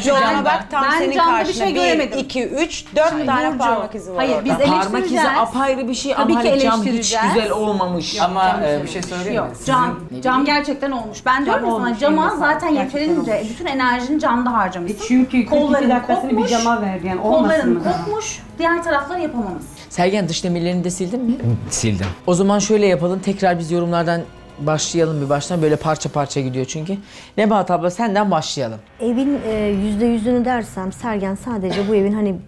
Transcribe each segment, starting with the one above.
Cama bak tam ben senin camda bir karşında şey göremedim. 1, 2, 3, 4 tane Burcu. parmak izi var Hayır, orada. biz Parmak izi eleştireceğiz. apayrı bir şey Tabii ama ki hani cam hiç eleştireceğiz. güzel olmamış. Ama bir şey söyleyeyim Yok, mi? Sizin cam gerçekten olmuş. Ben diyorum ya sana olmuş, cama eline zaten sağlık. Gerçekten yeterince olmuş. bütün enerjini camda harcamışsın. Çünkü 42 Kolların dakikasını bir kopmuş, cama verdi yani olmasın Kolların mı? kopmuş, diğer tarafları yapamamış. Sergen dış demirlerini de sildin mi? sildim. O zaman şöyle yapalım. Tekrar biz yorumlardan başlayalım bir baştan. Böyle parça parça gidiyor çünkü. Nebahat abla senden başlayalım. Evin %100'ünü dersem Sergen sadece bu evin hani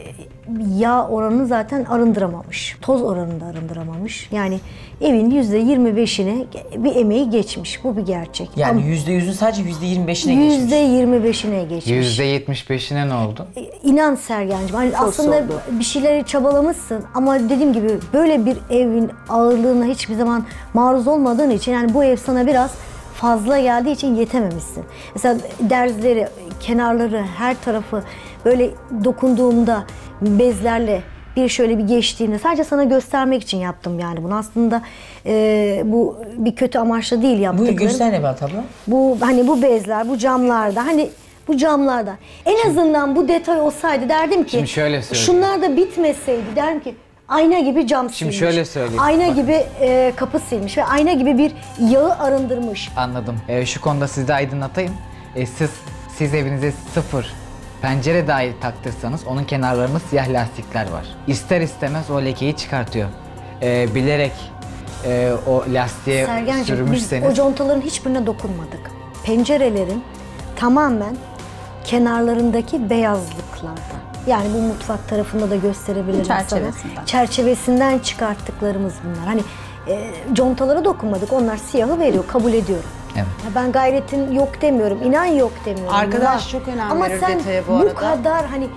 yağ oranını zaten arındıramamış. Toz oranını da arındıramamış. Yani evin %25'ine bir emeği geçmiş. Bu bir gerçek. Yani %100'ün sadece %25'ine geçmiş. %25'ine geçmiş. %75'ine ne oldu? İnan Sergen'cim hani aslında bir şeyleri çabalamışsın ama dediğim gibi böyle bir evin ağırlığına hiçbir zaman maruz olmadığın için yani bu ev sana biraz fazla geldiği için yetememişsin. Mesela derzleri, kenarları, her tarafı böyle dokunduğumda bezlerle şöyle bir geçtiğimde sadece sana göstermek için yaptım yani bunu. Aslında bu bir kötü amaçla değil yaptıklarım. Buyur göster Nebahat abla. Bu hani bu bezler, bu camlarda hani bu camlarda en azından bu detay olsaydı derdim ki Şimdi şöyle söyleyeyim. şunlar da bitmeseydi derdim ki ayna gibi cam Şimdi silmiş. şöyle söyleyeyim. Ayna Bak. gibi kapı silmiş ve ayna gibi bir yağı arındırmış. Anladım. Şu konuda sizi de aydınlatayım. Siz evinize sıfır pencere dahi taktırsanız onun kenarlarında siyah lastikler var. İster istemez o lekeyi çıkartıyor. Bilerek o lastiğe Sergen'cim biz sürmüşseniz... o contaların hiçbirine dokunmadık. Pencerelerin tamamen kenarlarındaki beyazlıklarda. Yani bu mutfak tarafında da gösterebilirim sana. Çerçevesinden. Çerçevesinden çıkarttıklarımız bunlar. Hani contalara dokunmadık. Onlar siyahı veriyor. Kabul ediyorum. Evet. Ya ben gayretin yok demiyorum. İnan yok demiyorum. Arkadaş Var. çok önem Ama verir sen detaya bu arada. bu kadar hani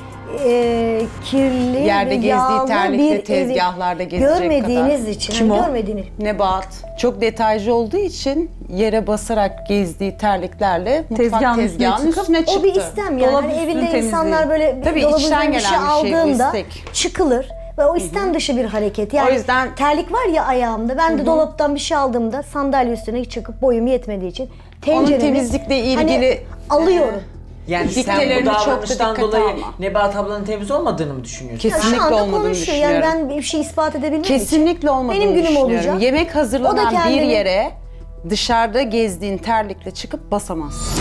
kirli Yerde ve gezdiği yağlı terlikle bir evi tezgahlarda gezecek görmediğiniz kadar. için. Kim hani o? görmediğiniz. Nebahat. Çok detaycı olduğu için yere basarak gezdiği terliklerle mutfak Tezgahın üstüne tezgahının çıkıp üstüne çıktı. O bir istem yani. Dolap Hani üstünü evinde temizliği. insanlar böyle Tabii dolabın içten üzerine bir şey gelen bir şey, bu aldığında istek. çıkılır. Ve o istem dışı bir hareket. Yani O yüzden- terlik var ya ayağımda. Ben de dolaptan bir şey aldığımda sandalye üstüne çıkıp boyum yetmediği için tenceremi temizlikle ilgili- hani alıyorum. Yani sen Diktelerini bu çok da davranıştan dikkate dolayı alma. Nebahat ablanın temiz olmadığını mı düşünüyorsun? Ya Kesinlikle şu anda olmadığını konuşuyor. Yani düşünüyorum. ben bir şey ispat edebilmem için. Kesinlikle olmadığını Benim günüm düşünüyorum. olacak. Yemek O da hazırlanan bir kendini- yere dışarıda gezdiğin terlikle çıkıp basamaz.